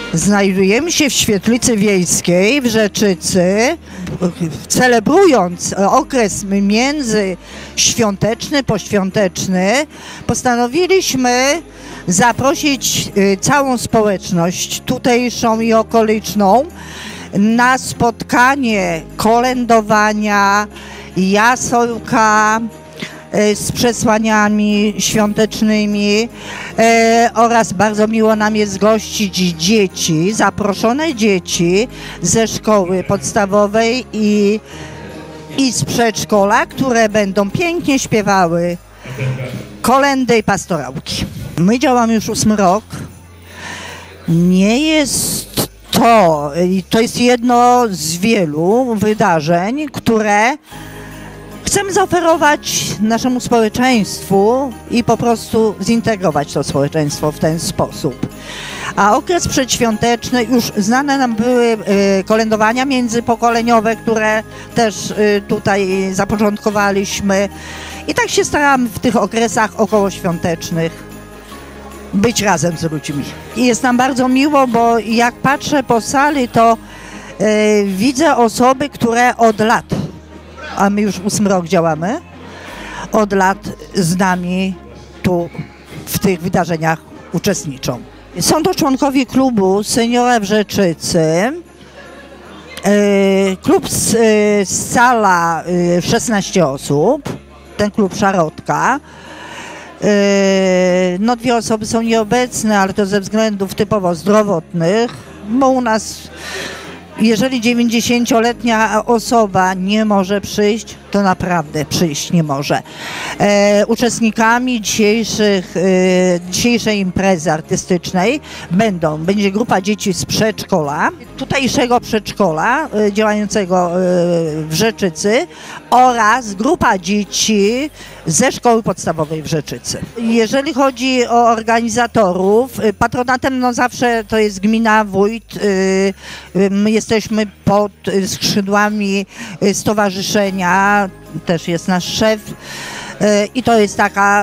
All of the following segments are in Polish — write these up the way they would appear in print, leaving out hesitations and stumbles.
Znajdujemy się w świetlicy wiejskiej w Rzeczycy, celebrując okres międzyświąteczny, poświąteczny. Postanowiliśmy zaprosić całą społeczność tutejszą i okoliczną na spotkanie kolędowania, jasełka z przesłaniami świątecznymi oraz bardzo miło nam jest gościć dzieci, zaproszone dzieci ze szkoły podstawowej i z przedszkola, które będą pięknie śpiewały kolędy i pastorałki. My działamy już 8 rok. Nie jest to jest jedno z wielu wydarzeń, które chcemy zaoferować naszemu społeczeństwu i po prostu zintegrować to społeczeństwo w ten sposób. A okres przedświąteczny, już znane nam były kolędowania międzypokoleniowe, które też tutaj zapoczątkowaliśmy. I tak się staramy w tych okresach okołoświątecznych być razem z ludźmi. I jest nam bardzo miło, bo jak patrzę po sali, to widzę osoby, które od lat, a my już 8 rok działamy, od lat z nami tu w tych wydarzeniach uczestniczą. Są to członkowie klubu Seniora w Rzeczycy. Klub scala 16 osób, ten klub Szarotka. No 2 osoby są nieobecne, ale to ze względów typowo zdrowotnych, bo u nas jeżeli 90-letnia osoba nie może przyjść, to naprawdę przyjść nie może. Uczestnikami dzisiejszej imprezy artystycznej będzie grupa dzieci z przedszkola, tutejszego przedszkola działającego w Rzeczycy oraz grupa dzieci ze szkoły podstawowej w Rzeczycy. Jeżeli chodzi o organizatorów, patronatem no zawsze to jest gmina, wójt. My jesteśmy pod skrzydłami stowarzyszenia, też jest nasz szef i to jest taka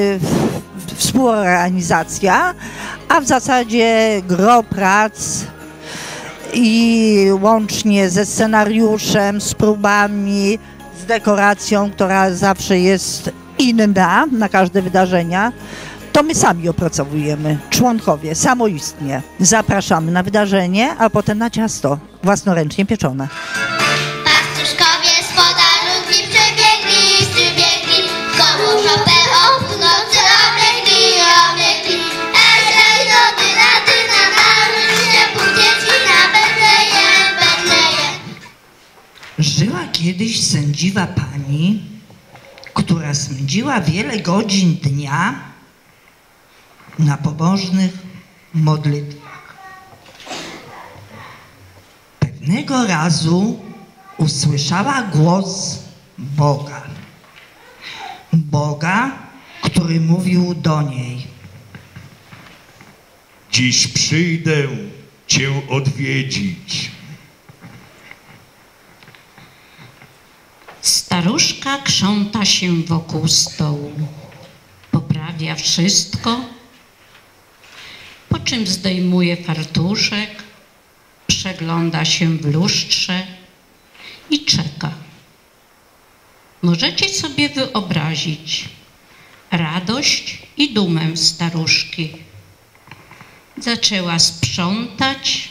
współorganizacja, a w zasadzie gro prac i łącznie ze scenariuszem, z próbami, z dekoracją, która zawsze jest inna na każde wydarzenia, to my sami opracowujemy, członkowie, samoistnie. Zapraszamy na wydarzenie, a potem na ciasto, własnoręcznie pieczone. Pastuszkowie z podarunki przybiegli, komu szopę o północy obiegli. Dyna, marusz się pół dzieci na Betlejem. Żyła kiedyś sędziwa pani, która spędziła wiele godzin dnia na pobożnych modlitwach. Pewnego razu usłyszała głos Boga. Boga, który mówił do niej: dziś przyjdę Cię odwiedzić. Staruszka krząta się wokół stołu, poprawia wszystko, po czym zdejmuje fartuszek, przegląda się w lustrze i czeka. Możecie sobie wyobrazić radość i dumę staruszki. Zaczęła sprzątać,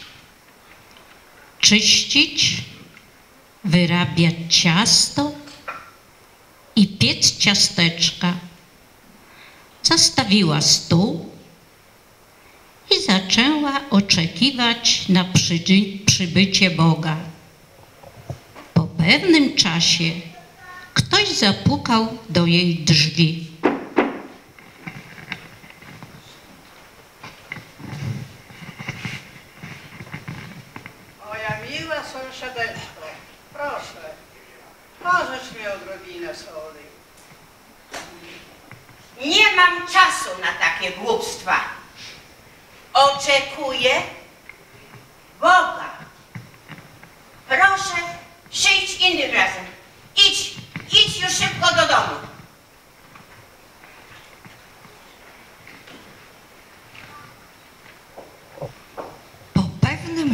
czyścić, wyrabiać ciasto i piec ciasteczka. Zastawiła stół i zaczęła oczekiwać na przybycie Boga. Po pewnym czasie ktoś zapukał do jej drzwi. Moja miła sąsiadeczko, proszę, możesz mi odrobinę soli. Nie mam czasu na takie głupstwa. Oczekuję Boga. Proszę, przyjdź innym razem. Idź już szybko do domu. Po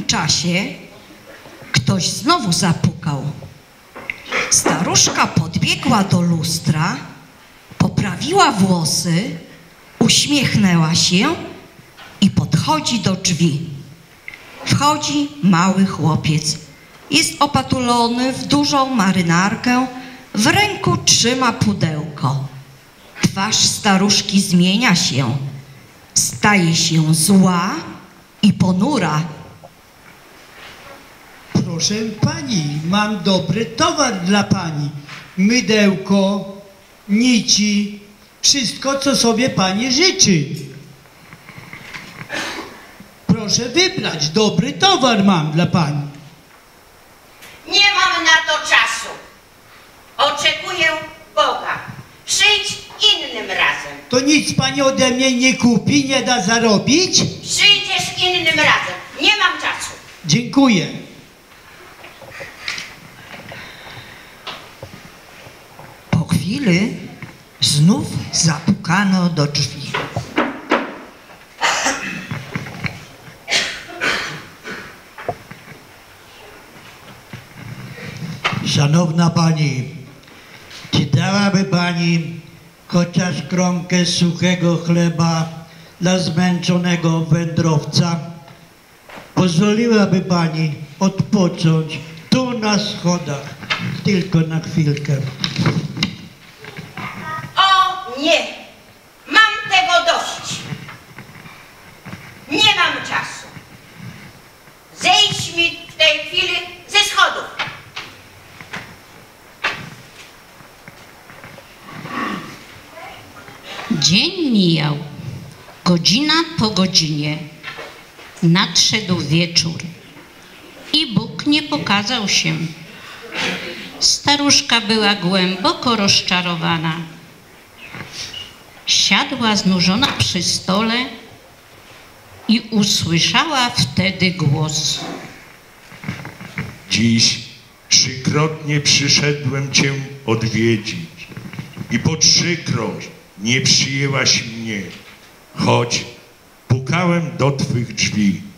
czasie ktoś znowu zapukał. Staruszka podbiegła do lustra, poprawiła włosy, uśmiechnęła się i podchodzi do drzwi. Wchodzi mały chłopiec. Jest opatulony w dużą marynarkę, w ręku trzyma pudełko. Twarz staruszki zmienia się, staje się zła i ponura. Proszę pani, mam dobry towar dla pani. Mydełko, nici, wszystko, co sobie pani życzy. Proszę wybrać, dobry towar mam dla pani. Nie mam na to czasu. Oczekuję Boga. Przyjdź innym razem. To nic pani ode mnie nie kupi, nie da zarobić? Przyjdziesz innym razem. Nie mam czasu. Dziękuję. Po chwili znów zapukano do drzwi. Szanowna pani, czy dałaby pani chociaż kromkę suchego chleba dla zmęczonego wędrowca? Pozwoliłaby pani odpocząć tu na schodach, tylko na chwilkę. O nie! Mam tego dość. Nie mam czasu. Zejdź mi w tej chwili ze schodów. Dzień mijał, godzina po godzinie. Nadszedł wieczór i Bóg nie pokazał się. Staruszka była głęboko rozczarowana. Siadła znużona przy stole i usłyszała wtedy głos. Dziś 3-krotnie przyszedłem cię odwiedzić i po 3-kroć nie przyjęłaś mnie, choć pukałem do twych drzwi.